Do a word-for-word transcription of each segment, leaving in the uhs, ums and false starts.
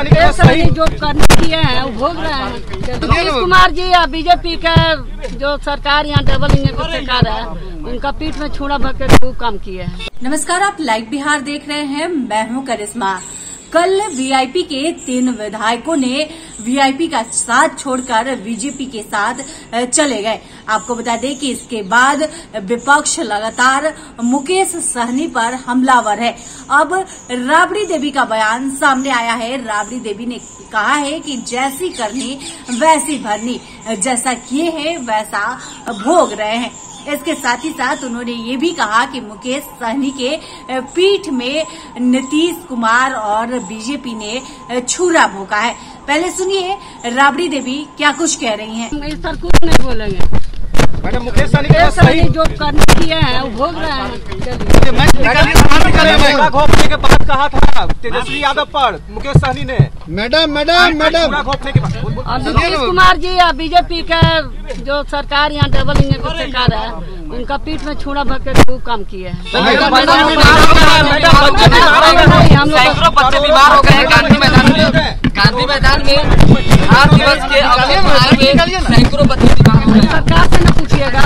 सहनी जो करने किए हैं वो भोग रहे हैं। नीतीश कुमार जी या बीजेपी का जो सरकार यहाँ डबल इंजन की सरकार है, उनका पीठ में छुरा भर के खूब काम किए हैं। नमस्कार, आप लाइव बिहार देख रहे हैं। मैं हूं करिश्मा। कल वीआईपी के तीन विधायकों ने वीआईपी का साथ छोड़कर बीजेपी के साथ चले गए। आपको बता दें कि इसके बाद विपक्ष लगातार मुकेश सहनी पर हमलावर है। अब राबड़ी देवी का बयान सामने आया है। राबड़ी देवी ने कहा है कि जैसी करनी वैसी भरनी, जैसा किए हैं वैसा भोग रहे हैं। इसके साथ ही साथ उन्होंने ये भी कहा कि मुकेश सहनी के पीठ में नीतीश कुमार और बीजेपी ने छुरा भोंका है। पहले सुनिए राबड़ी देवी क्या कुछ कह रही हैं। सर कुछ नहीं बोलेंगे मैडम। मुकेश सहनी जो करने किए हैं वो भोग रहे हैं। घोपने के बाद कहा था तेजस्वी यादव पर मुकेश सहनी ने। मैडम मैडम मैडम घोपने के बाद नीतीश कुमार जी या बीजेपी का जो सरकार यहाँ डबल इंजन की सरकार है, उनका पीठ में छुरा भर के खूब काम किए हैं। हम लोग बच्चे बीमार हो गए हैं गांधी मैदान में। गांधी मैदान में आठ दिवस के सैकड़ों बच्चे बीमार हो गए। सरकार से न पूछिएगा,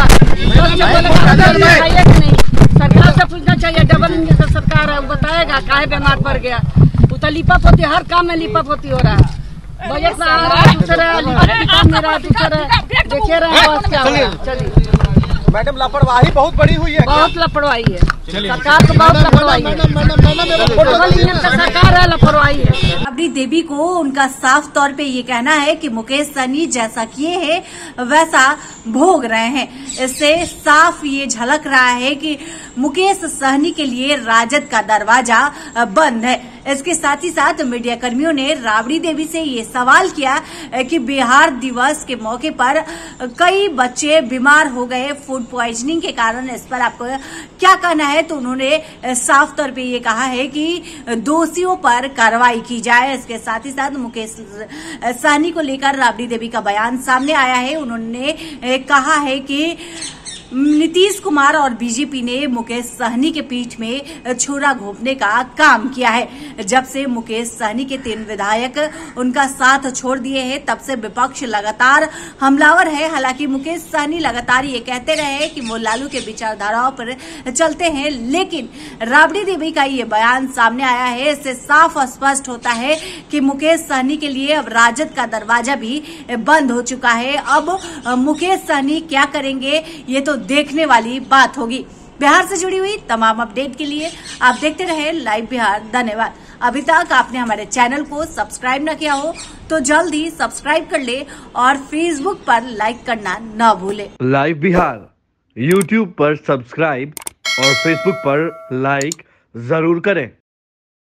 नहीं सरकार से पूछना चाहिए। डबल इंजन की सरकार है, वो बताएगा काहे बीमार पड़ गया। वो तो लिपा पोती, हर काम में लिपा पोती हो रहा है। बजट में आ रहा है दूसरा, काम में रहा दूसरा, देखिए रहे बस क्या हो रहा है। चलिए मैडम, लापरवाही बहुत बड़ी हुई है। बहुत लापरवाही है सरकार को, बहुत लापरवाही है। डबल इंजन का सरकार है, लापरवाही है। राबड़ी देवी को उनका साफ तौर पे ये कहना है कि मुकेश सहनी जैसा किए हैं वैसा भोग रहे हैं। इससे साफ ये झलक रहा है कि मुकेश सहनी के लिए राजद का दरवाजा बंद है। इसके साथ ही साथ मीडिया कर्मियों ने राबड़ी देवी से ये सवाल किया कि बिहार दिवस के मौके पर कई बच्चे बीमार हो गए फूड पॉइजनिंग के कारण, इस पर आपको क्या कहना है। तो उन्होंने साफ तौर पे ये कहा है कि दोषियों पर कार्रवाई की जाए। इसके साथ ही साथ मुकेश सहनी को लेकर राबड़ी देवी का बयान सामने आया है। उन्होंने कहा है कि नीतीश कुमार और बीजेपी ने मुकेश सहनी के पीठ में छुरा घोंपने का काम किया है। जब से मुकेश सहनी के तीन विधायक उनका साथ छोड़ दिए हैं, तब से विपक्ष लगातार हमलावर है। हालांकि मुकेश सहनी लगातार ये कहते रहे कि वो लालू के विचारधाराओं पर चलते हैं, लेकिन राबड़ी देवी का ये बयान सामने आया है। इससे साफ स्पष्ट होता है कि मुकेश सहनी के लिए अब राजद का दरवाजा भी बंद हो चुका है। अब मुकेश सहनी क्या करेंगे ये तो देखने वाली बात होगी। बिहार से जुड़ी हुई तमाम अपडेट के लिए आप देखते रहे लाइव बिहार। धन्यवाद। अभी तक आपने हमारे चैनल को सब्सक्राइब न किया हो तो जल्द ही सब्सक्राइब कर ले और फेसबुक पर लाइक करना न भूले। लाइव बिहार यूट्यूब पर सब्सक्राइब और फेसबुक पर लाइक जरूर करें।